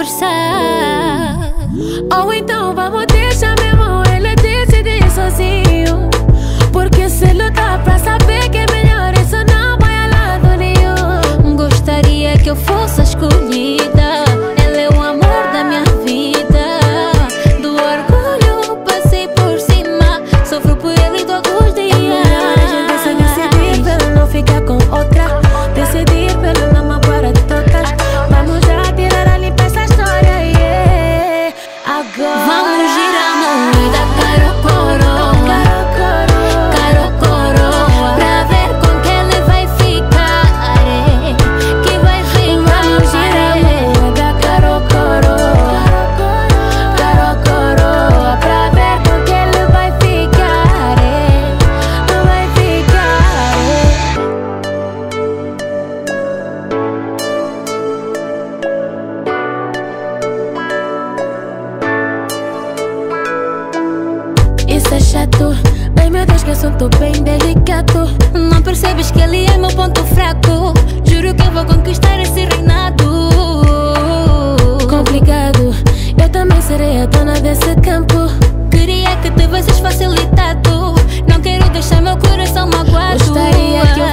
conversar. Ou então vamos deixar mesmo ele decidir sozinho, porque se lutar pra saber que é melhor, isso não vai a lado nenhum. Gostaria que eu fosse a escolhida, ele é o amor da minha vida. Do orgulho passei por cima, sofro por ele todos os dias. É melhor a gente se decidir pra ele não ficar com outra, decidir pra ele não magoar a todas. Vamos já tirar a limpa essa história, yeah. Agora vamos girar a moeda caro coroa, caro coroa, pra ver com que ele vai ficar, que vai ficar. Vamos girar a moeda caro coroa, pra ver com que ele vai ficar, vai ficar. Isso é chato, ai meu Deus que assunto bem delicado. Não percebes que ele é meu ponto fraco? Juro que eu vou conquistar esse reinado. Complicado, eu também serei a dona desse campo. Queria que tivesses facilitado, não quero deixar meu coração magoado. Gostaria que eu